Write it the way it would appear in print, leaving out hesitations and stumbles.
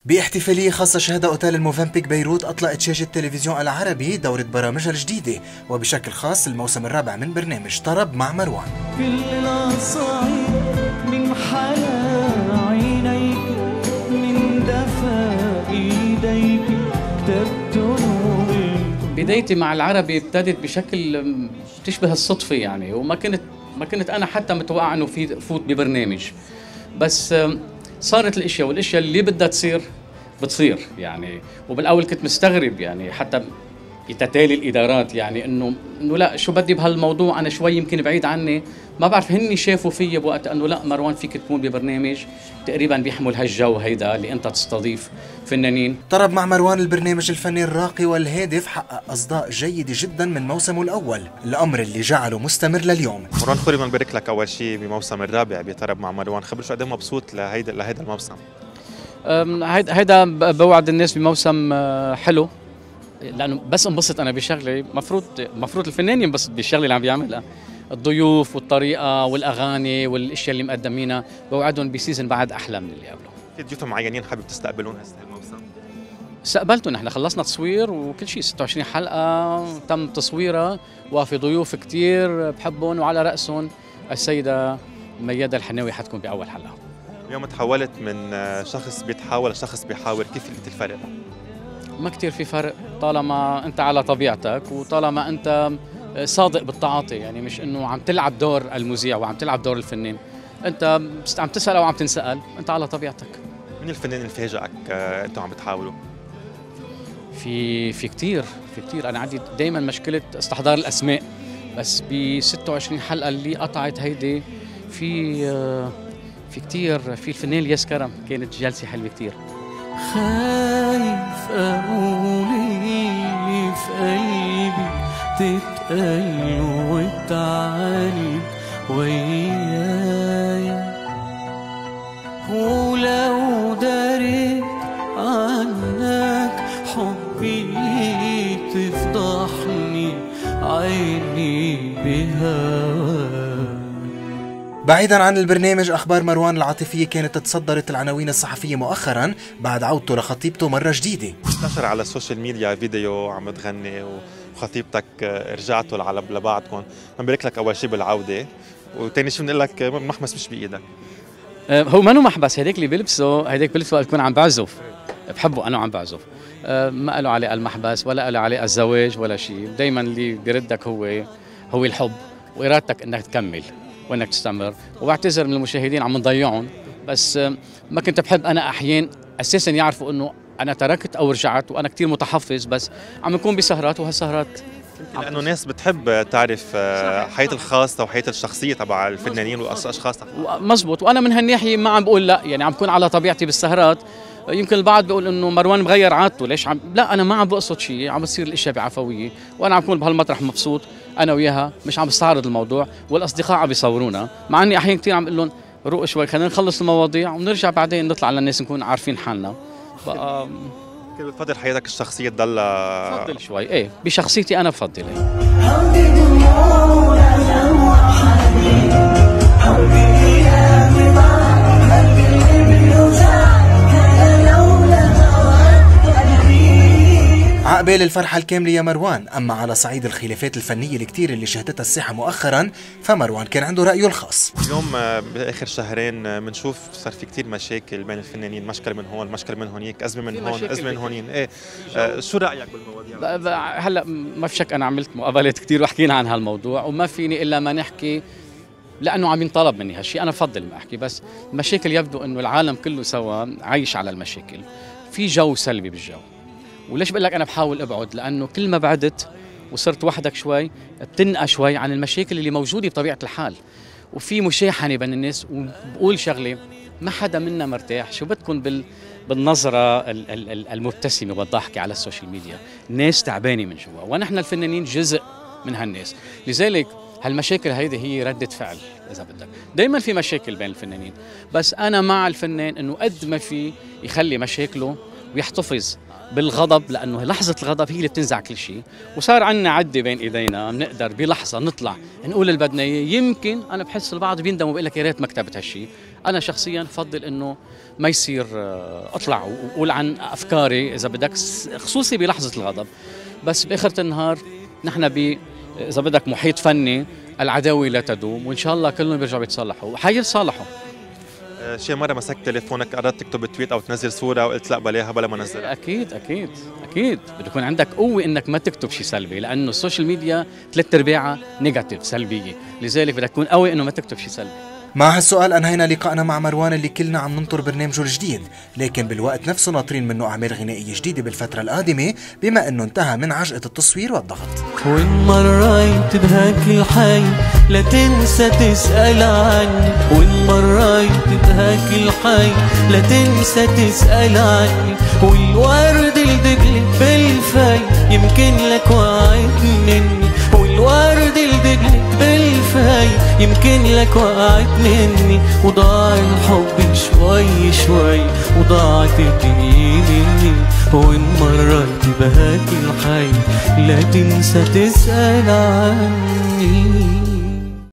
باحتفالية خاصة شهدها أوتيل الموفنبيك بيروت أطلقت شاشة التلفزيون العربي دورة برامجها الجديدة، وبشكل خاص الموسم الرابع من برنامج طرب مع مروان. كل العصاير من حلا عينيك من دفا ايديك كتبت نورك. بدايتي مع العربي ابتدت بشكل تشبه الصدفة يعني، وما كنت أنا حتى متوقع إنه فوت ببرنامج، بس صارت الاشياء، والاشياء اللي بدها تصير بتصير يعني. وبالاول كنت مستغرب يعني، حتى بتتالي الادارات يعني انه لا شو بدي بهالموضوع، انا شوي يمكن بعيد عني، ما بعرف هني شافوا فيي بوقت انه لا مروان فيك تكون ببرنامج تقريبا بيحمل هالجو هيدا اللي انت تستضيف فنانين. طرب مع مروان البرنامج الفني الراقي والهادف حقق اصداء جيده جدا من موسمه الاول، الامر اللي جعله مستمر لليوم. مروان خوري بنبارك لك اول شيء بموسم الرابع بطرب مع مروان، خبر شو قد ايه مبسوط لهيدا الموسم. هيدا بوعد الناس بموسم حلو، لانه بس انبسط انا بشغلي، مفروض الفنان ينبسط بالشغله اللي عم بيعملها، الضيوف والطريقه والاغاني والاشياء اللي مقدمينها، بوعدهم بسيزن بعد احلى من اللي قبله. في ضيوف معينين حابب تستقبلون هسه الموسم؟ استقبلته، نحن خلصنا تصوير وكل شيء، 26 حلقه تم تصويرها، وفي ضيوف كثير بحبهم وعلى راسهم السيده ميادة الحناوي حتكون باول حلقه. اليوم تحولت من شخص بيتحاول لشخص بيحاور، كيف لقيت الفرق؟ ما كتير في فرق طالما انت على طبيعتك وطالما انت صادق بالتعاطي، يعني مش انه عم تلعب دور المذيع وعم تلعب دور الفنان، انت عم تسأل او عم تنسأل، انت على طبيعتك. مين الفنان اللي فاجئك انتم عم بتحاولوا؟ في كتير انا عندي دائما مشكلة استحضار الاسماء، بس ب 26 حلقة اللي قطعت هيدي في كتير، في الفنان الياس كرم كانت جلسة حلوة كتير. خايف اقول اللي في قلبي تتقل وتعاني ويايا، ولو دريت عنك حبي تفضحني عيني بهواك. بعيدا عن البرنامج، اخبار مروان العاطفيه كانت تصدرت العناوين الصحفيه مؤخرا بعد عودته لخطيبته مره جديده. انتشر على السوشيال ميديا فيديو عم تغني وخطيبتك رجعتوا لبعضكم، بنبارك لك اول شيء بالعوده، وثاني شيء بنقول لك المحبس مش بايدك. هو منه محبس، هيداك اللي بلبسه وقت يكون عم بعزف، بحبه انا وعم بعزف، ما له علاقه المحبس ولا له علاقه الزواج ولا شيء، دائما اللي بيردك هو الحب وارادتك انك تكمل وانك تستمر. وبعتذر من المشاهدين عم نضيعهم، بس ما كنت بحب انا احيان اساسا يعرفوا انه انا تركت او رجعت، وانا كثير متحفظ، بس عم نكون بسهرات وهالسهرات لانه ناس بتحب تعرف حياة الخاصة وحياة الشخصية تبع الفنانين والاشخاص. مزبوط، وانا من هالناحية ما عم بقول لا، يعني عم بكون على طبيعتي بالسهرات. يمكن البعض بيقول انه مروان مغير عادته، ليش لا انا ما عم بقصد شيء، عم بتصير الاشياء بعفويه، وانا عم بكون بهالمطرح مبسوط انا وياها، مش عم بستعرض الموضوع، والاصدقاء عم بيصورونا، مع اني احيانا كثير عم بقول لهم روق شوي خلينا نخلص المواضيع ونرجع بعدين نطلع للناس نكون عارفين حالنا. بقى كيف بتفضل حياتك الشخصيه تضلها؟ بفضل شوي ايه بشخصيتي انا بفضل عقبال الفرحة الكاملة يا مروان. أما على صعيد الخلافات الفنية الكتير اللي شهدتها الساحة مؤخرا، فمروان كان عنده رأيه الخاص. اليوم بآخر شهرين بنشوف صار في كتير مشاكل بين الفنانين، مشكلة من هون مشكلة من هونيك، أزمة من هون أزمة من هونين، إيه شو رأيك بالمواضيع؟ هلا ما في شك أنا عملت مقابلات كتير وحكينا عن هالموضوع، وما فيني إلا ما نحكي لأنه عم ينطلب مني هالشيء، أنا بفضل ما أحكي، بس المشاكل يبدو إنه العالم كله سوا عايش على المشاكل، في جو سلبي بالجو. وليش بقول لك انا بحاول ابعد؟ لانه كل ما بعدت وصرت وحدك شوي بتنقى شوي عن المشاكل اللي موجوده بطبيعه الحال، وفي مشاحنه بين الناس. وبقول شغله، ما حدا منا مرتاح، شو بدكم بالنظره المبتسمه والضحكه على السوشيال ميديا، الناس تعبانه من جوا، ونحن الفنانين جزء من هالناس، لذلك هالمشاكل هيدي هي ردة فعل إذا بدك. دايما في مشاكل بين الفنانين، بس أنا مع الفنان إنه قد ما في يخلي مشاكله ويحتفظ بالغضب، لانه لحظه الغضب هي اللي بتنزع كل شيء. وصار عندنا عده بين ايدينا بنقدر بلحظه نطلع نقول اللي بدنا اياه. يمكن انا بحس البعض بيندم وبيقول لك يا ريت ما كتبت هالشيء. انا شخصيا بفضل انه ما يصير اطلع واقول عن افكاري اذا بدك، خصوصي بلحظه الغضب. بس باخره النهار نحن اذا بدك محيط فني، العداوه لا تدوم، وان شاء الله كلهم بيرجعوا يتصالحوا وحيتصالحوا. شي مرة مسكت تليفونك قررت تكتب تويت أو تنزل صورة وقلت لا بلاها بلا ما انزلها؟ أكيد أكيد أكيد بده يكون عندك قوة إنك ما تكتب شيء سلبي، لأنه السوشيال ميديا 3/4 نيجاتيف سلبية، لذلك بدك تكون قوي إنه ما تكتب شيء سلبي. مع هالسؤال أنهينا لقاءنا مع مروان اللي كلنا عم ننطر برنامجه الجديد، لكن بالوقت نفسه ناطرين منه أعمال غنائية جديدة بالفترة القادمة بما أنه انتهى من عجقة التصوير والضغط. وإن مريت بهاك الحي لا تنسى تسأل عني، وإن مريت بهاك الحي لا تنسى تسأل عني، والورد الدبل بالفي يمكن لك وعيت مني، والورد الدبل بالفي يمكن لك وقعت مني، وضاع الحب شوي شوي وضاعت الدنيا مني، وإن مريت بهاك الحي لا تنسى تسأل عني.